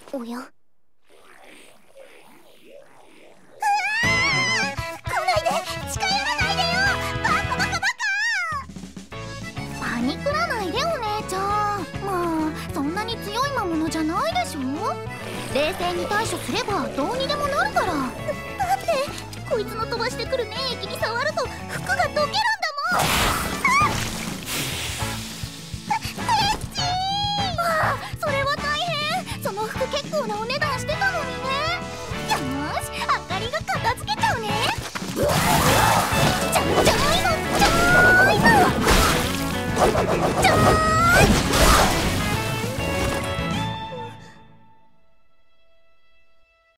おや、来ないで、近寄らないでよ。バカバカバカ。パニクらないでお姉ちゃん。まあそんなに強い魔物じゃないでしょ。冷静に対処すればどうにでもなるから。だってこいつの飛ばしてくる粘液に触ると服が溶けるんだ